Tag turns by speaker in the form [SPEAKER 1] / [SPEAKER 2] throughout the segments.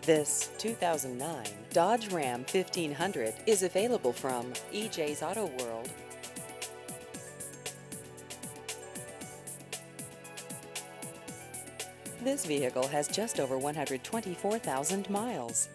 [SPEAKER 1] This 2009 Dodge Ram 1500 is available from EJ's Auto World. This vehicle has just over 124,000 miles.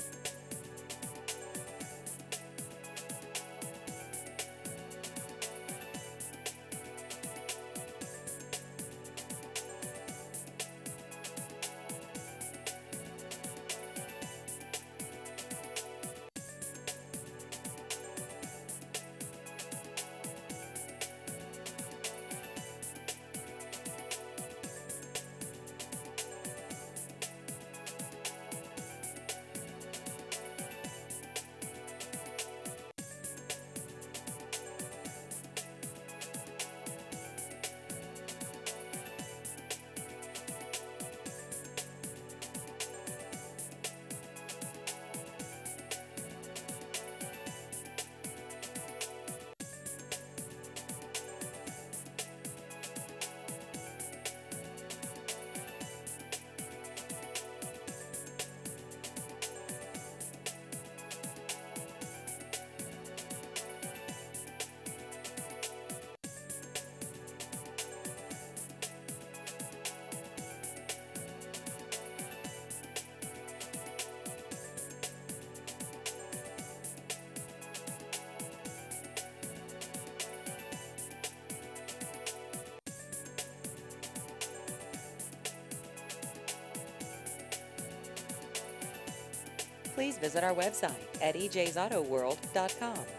[SPEAKER 1] Please visit our website at ejsautoworld.com.